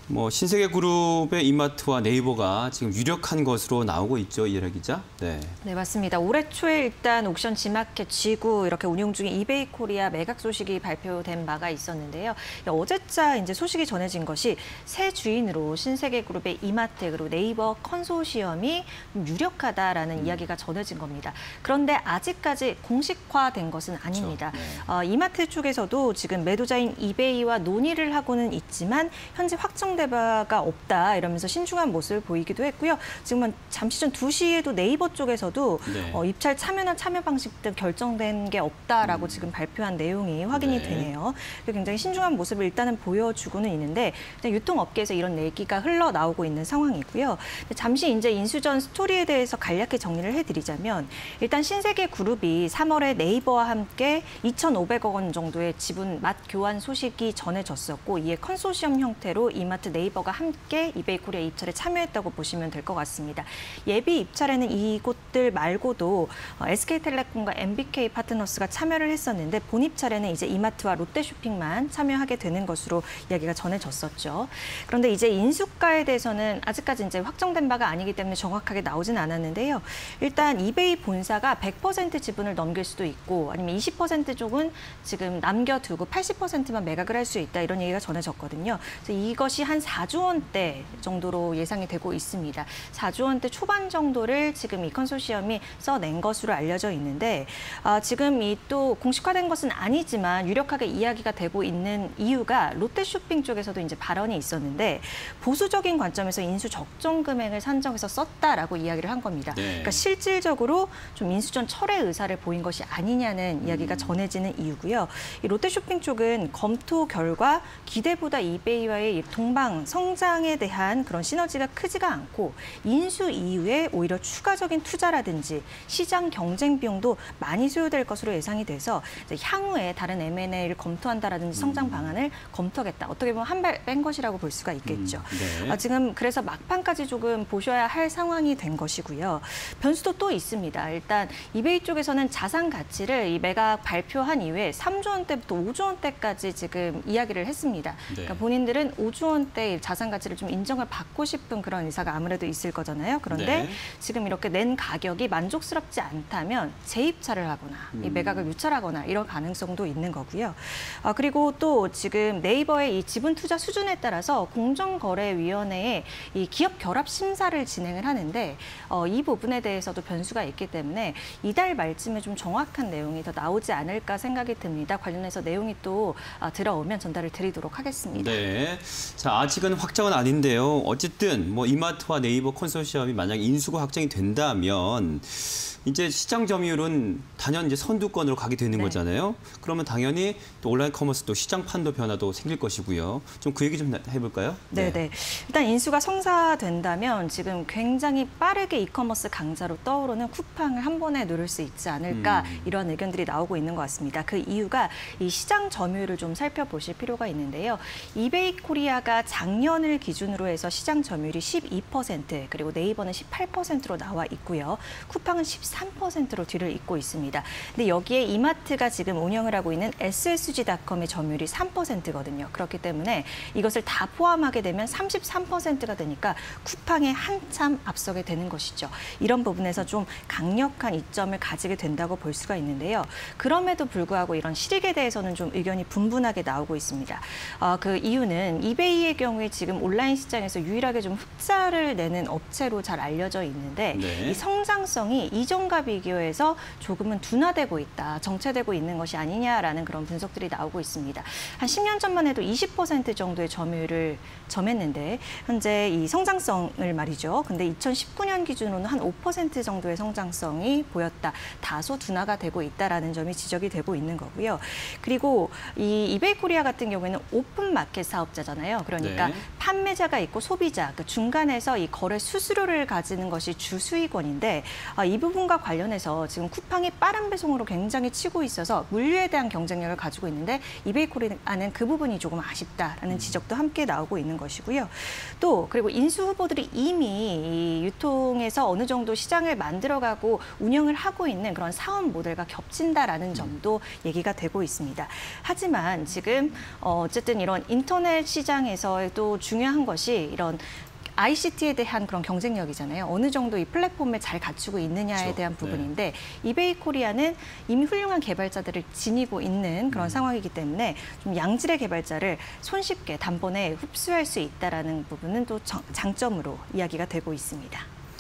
신세계그룹의 이마트와 네이버가 지금 유력한 것으로 나오고 있죠, 이해라 기자. 네. 네, 맞습니다. 올해 초에 일단 옥션 G마켓, G구 이렇게 운영 중인 이베이코리아 매각 소식이 발표된 바가 있었는데요. 어제자 이제 소식이 전해진 것이 새 주인으로 신세계그룹의 이마트 그리고 네이버 컨소시엄이 유력하다라는 이야기가 전해진 겁니다. 그런데 아직까지 공식화된 것은 아닙니다. 그렇죠. 네. 이마트 쪽에서도 지금 매도자인 이베이와 논의를 하고는 있지만 현재 확정된 바가 없다 이러면서 신중한 모습을 보이기도 했고요. 지금 잠시 전 2시에도 네이버 쪽에서도 네. 입찰 참여나 참여 방식 등 결정된 게 없다라고 지금 발표한 내용이 확인이 네. 되네요. 굉장히 신중한 모습을 일단은 보여주고는 있는데 유통업계에서 이런 얘기가 흘러나오고 있는 상황이고요. 잠시 이제 인수전 스토리에 대해서 간략히 정리를 해드리자면 일단 신세계그룹이 3월에 네이버와 함께 2,500억 원 정도의 지분 맛 교환 소식이 전해졌었고 이에 컨소시엄 형태로 이마트 네이버가 함께 이베이코리아 입찰에 참여했다고 보시면 될 것 같습니다. 예비 입찰에는 이곳들 말고도 SK텔레콤과 MBK 파트너스가 참여를 했었는데 본 입찰에는 이제 이마트와 롯데쇼핑만 참여하게 되는 것으로 이야기가 전해졌었죠. 그런데 이제 인수가에 대해서는 아직까지 이제 확정된 바가 아니기 때문에 정확하게 나오진 않았는데요. 일단 이베이 본사가 100% 지분을 넘길 수도 있고 아니면 20% 쪽은 지금 남겨두고 80%만 매각을 할 수 있다 이런 얘기가 전해졌거든요. 그래서 이것이 한 4조 원대 정도로 예상이 되고 있습니다. 4조 원대 초반 정도를 지금 이 컨소시엄이 써낸 것으로 알려져 있는데 지금 이 또 공식화된 것은 아니지만 유력하게 이야기가 되고 있는 이유가 롯데쇼핑 쪽에서도 이제 발언이 있었는데 보수적인 관점에서 인수 적정 금액을 산정해서 썼다라고 이야기를 한 겁니다. 네. 그러니까 실질적으로 좀 인수전 철회 의사를 보인 것이 아니냐는 이야기가 전해지는 이유고요. 이 롯데쇼핑 쪽은 검토 결과 기대보다 이베이와의 동방 성장에 대한 그런 시너지가 크지가 않고 인수 이후에 오히려 추가적인 투자라든지 시장 경쟁 비용도 많이 소요될 것으로 예상이 돼서 이제 향후에 다른 M&A를 검토한다라든지 성장 방안을 검토하겠다. 어떻게 보면 한 발 뺀 것이라고 볼 수가 있겠죠. 네. 지금 그래서 막판까지 조금 보셔야 할 상황이 된 것이고요. 변수도 또 있습니다. 일단 이베이 쪽에서는 자산 가치를 이 매각 발표한 이후에 3조 원대부터 5조 원대까지 지금 이야기를 했습니다. 네. 그러니까 본인들은 5조 원대의 자산 가치를 좀 인정을 받고 싶은 그런 의사가 아무래도 있을 거잖아요. 그런데 네. 지금 이렇게 낸 가격이 만족스럽지 않다면 재입찰을 하거나 이 매각을 유찰하거나 이런 가능성도 있는 거고요. 그리고 또 지금 네이버의 이 지분 투자 수준에 따라서 공정거래위원회에 이 기업 결합 심사를 진행을 하는데 이 부분에 대해서도 변수가 있기 때문에 이달 말쯤에 좀 정확한 내용이 더 나오지 않을까 생각이 듭니다. 관련해서 내용이 또 들어오면 전달을 드리도록 하겠습니다. 네. 자, 아직은 확정은 아닌데요. 어쨌든 이마트와 네이버 컨소시엄이 만약 인수가 확정이 된다면 이제 시장 점유율은 단연 이제 선두권으로 가게 되는 네. 거잖아요. 그러면 당연히 또 온라인 커머스 또 시장 판도 변화도 생길 것이고요. 좀 그 얘기 좀 해볼까요? 네. 일단 인수가 성사된다면 지금 굉장히 빠르게 이커머스 강자로 떠오르는 쿠팡을 한 번에 누를 수 있지 않을까 이런 의견들이 나오고 있는 것 같습니다. 그 이유가 이 시장 점유율을 좀 살펴보실 필요가 있는데요. 이베이 코리아가 작년을 기준으로 해서 시장 점유율이 12% 그리고 네이버는 18%로 나와 있고요. 쿠팡은 13%로 뒤를 잇고 있습니다. 근데 여기에 이마트가 지금 운영을 하고 있는 SSG닷컴의 점유율이 3%거든요. 그렇기 때문에 이것을 다 포함하게 되면 33%가 되니까 쿠팡에 한참 앞서게 되는 것이죠. 이런 부분에서 좀 강력한 이점을 가지게 된다고 볼 수가 있는데요. 그럼에도 불구하고 이런 실익에 대해서는 좀 의견이 분분하게 나오고 있습니다. 그 이유는 이베이의 경우에 지금 온라인 시장에서 유일하게 좀 흑자를 내는 업체로 잘 알려져 있는데 네. 이 성장성이 이전과 비교해서 조금은 둔화되고 있다, 정체되고 있는 것이 아니냐라는 그런 분석들이 나오고 있습니다. 한 10년 전만 해도 20% 정도의 점유율을 점했는데 현재 이 성장성을 말이죠. 근데 2019년 기준으로는 한 5% 정도의 성장성이 보였다. 다소 둔화가 되고 있다라는 점이 지적이 되고 있는 거고요. 그리고 이 이베이 코리아 같은 경우에는 오픈 마켓 사업자잖아요. 그러니까 네. 판매자가 있고 소비자, 그 중간에서 이 거래 수수료를 가지는 것이 주 수익원인데 이 부분과 부분과 관련해서 지금 쿠팡이 빠른 배송으로 굉장히 치고 있어서 물류에 대한 경쟁력을 가지고 있는데 이베이 코리아는 그 부분이 조금 아쉽다라는 지적도 함께 나오고 있는 것이고요. 또 그리고 인수 후보들이 이미 이 유통에서 어느 정도 시장을 만들어가고 운영을 하고 있는 그런 사업 모델과 겹친다라는 점도 얘기가 되고 있습니다. 하지만 지금 어쨌든 이런 인터넷 시장에서도 중요한 것이 이런 ICT에 대한 그런 경쟁력이잖아요. 어느 정도 이 플랫폼을 잘 갖추고 있느냐에 그렇죠. 대한 부분인데 이베이 코리아는 이미 훌륭한 개발자들을 지니고 있는 그런 상황이기 때문에 좀 양질의 개발자를 손쉽게 단번에 흡수할 수 있다라는 부분은 또 장점으로 이야기가 되고 있습니다.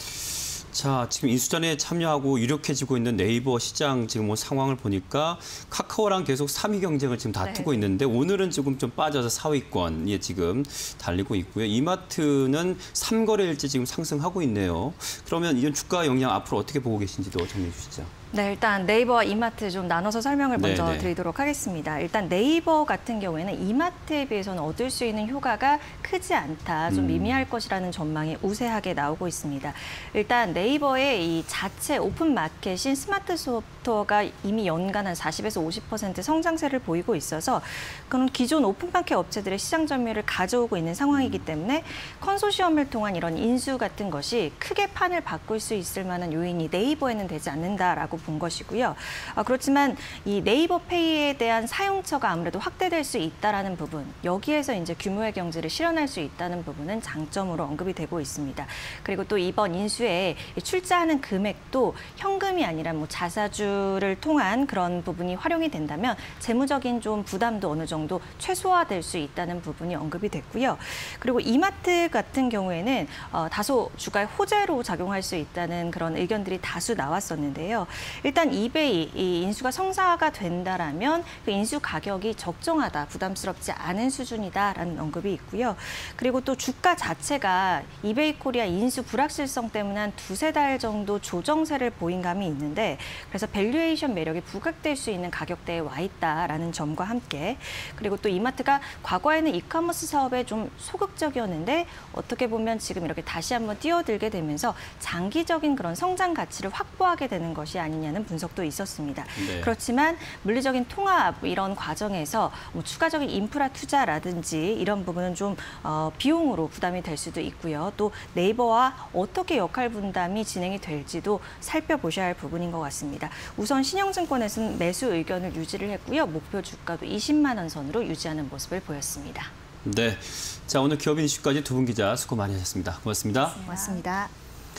자, 지금 인수전에 참여하고 유력해지고 있는 네이버 시장 지금 뭐 상황을 보니까 카카오랑 계속 3위 경쟁을 지금 다투고 있는데 오늘은 조금 좀 빠져서 4위권에 지금 달리고 있고요. 이마트는 3거래일째 지금 상승하고 있네요. 그러면 이런 주가 영향 앞으로 어떻게 보고 계신지도 정리해 주시죠. 네, 일단 네이버와 이마트 좀 나눠서 설명을 먼저 네네. 드리도록 하겠습니다. 일단 네이버 같은 경우에는 이마트에 비해서는 얻을 수 있는 효과가 크지 않다, 좀 미미할 것이라는 전망이 우세하게 나오고 있습니다. 일단 네이버의 이 자체 오픈 마켓인 스마트 스토어가 이미 연간 한 40에서 50% 성장세를 보이고 있어서 그런 기존 오픈 마켓 업체들의 시장 점유율을 가져오고 있는 상황이기 때문에 컨소시엄을 통한 이런 인수 같은 것이 크게 판을 바꿀 수 있을 만한 요인이 네이버에는 되지 않는다라고 본 것이고요. 그렇지만 이 네이버 페이에 대한 사용처가 아무래도 확대될 수 있다라는 부분, 여기에서 이제 규모의 경제를 실현할 수 있다는 부분은 장점으로 언급이 되고 있습니다. 그리고 또 이번 인수에 출자하는 금액도 현금이 아니라 뭐 자사주를 통한 그런 부분이 활용이 된다면 재무적인 좀 부담도 어느 정도 최소화될 수 있다는 부분이 언급이 됐고요. 그리고 이마트 같은 경우에는 다소 주가의 호재로 작용할 수 있다는 그런 의견들이 다수 나왔었는데요. 일단 이베이 이 인수가 성사가 된다라면 그 인수 가격이 적정하다, 부담스럽지 않은 수준이다라는 언급이 있고요. 그리고 또 주가 자체가 이베이 코리아 인수 불확실성 때문에 한 두세 달 정도 조정세를 보인 감이 있는데 그래서 밸류에이션 매력이 부각될 수 있는 가격대에 와 있다라는 점과 함께 그리고 또 이마트가 과거에는 이커머스 사업에 좀 소극적이었는데 어떻게 보면 지금 이렇게 다시 한번 뛰어들게 되면서 장기적인 그런 성장 가치를 확보하게 되는 것이 아니냐는 분석도 있었습니다. 네. 그렇지만 물리적인 통합 이런 과정에서 뭐 추가적인 인프라 투자라든지 이런 부분은 좀 비용으로 부담이 될 수도 있고요. 또 네이버와 어떻게 역할 분담이 진행이 될지도 살펴보셔야 할 부분인 것 같습니다. 우선 신영증권에서는 매수 의견을 유지를 했고요. 목표 주가도 20만 원 선으로 유지하는 모습을 보였습니다. 네. 자, 오늘 기업인 이슈까지 두 분 기자 수고 많이 하셨습니다. 고맙습니다. 고맙습니다.